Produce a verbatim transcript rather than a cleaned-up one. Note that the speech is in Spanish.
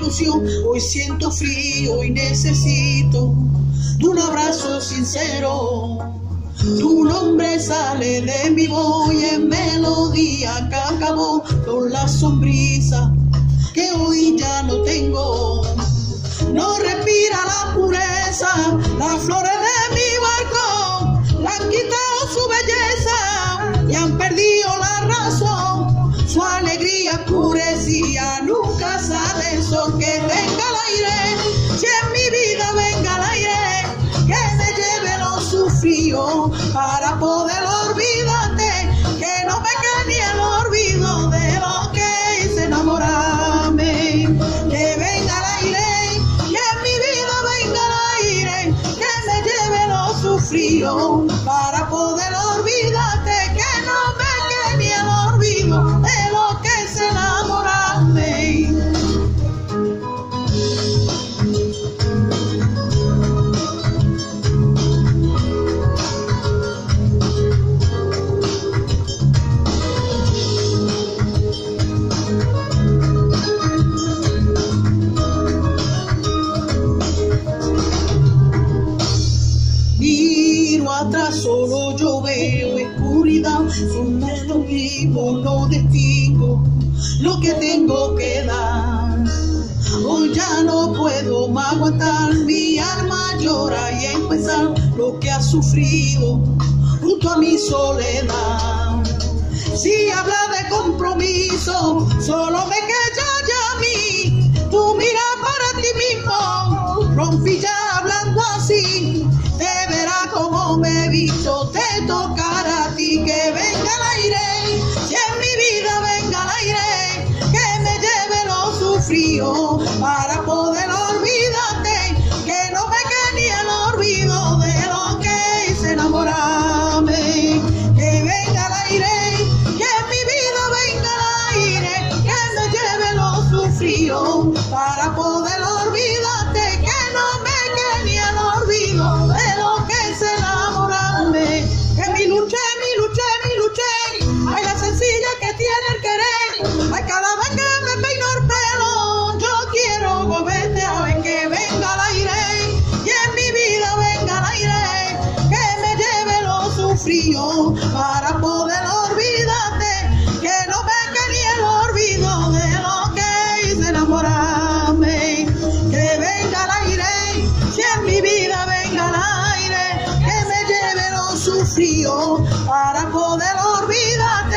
ilusión. Hoy siento frío y necesito de un abrazo sincero. Tu nombre sale de mi voz y en melodía que acabó con la sonrisa que hoy ya no tengo. No respira la pureza, las flores de mi barco le han quitado su belleza y han perdido la razón. Su alegría oscurecía, nunca sale el sol. Que venga el aire, si en mi vida venga el aire, que me lleve lo sufrido para poder olvidarte, que no me quede ni el olvido de lo que hice enamorarme. Que venga el aire, que en mi vida venga el aire, que me lleve lo sufrido para poder olvidarte, que no me quede ni el olvido de lo que es enamorarme. Miro atrás, solo yo veo oscuridad, sin esto mismo no distingo lo que tengo que dar. Hoy ya no puedo más aguantar, mi alma llora y empezar lo que ha sufrido junto a mi soledad. Si habla de compromiso, solo me queda ya a mí, tú mira para ti mismo, rompí ya hablando así. Te verás como me he visto, te tocará a ti. Que venga el aire, si en mi vida venga el aire, que me lleve lo sufrido para poder olvidarte, que no me quede ni el olvido de lo que hice enamorarme. Que venga el aire, que en mi vida venga el aire, que me lleve lo sufrido para poder olvidarte, que no me quede ni el olvido de lo que es enamorarme. Que mi luché, mi luché, mi luché, ay la sencilla que tiene el querer, ay cada vez que me peino el pelo, yo quiero volverte a ver. Que venga el aire, y en mi vida venga el aire, que me lleve lo sufrido para poder olvidarte, que no me quede ni el olvido de lo que hice enamorarme. Que venga el aire, si en mi vida venga el aire, que me lleve lo sufrido para poder olvidarte.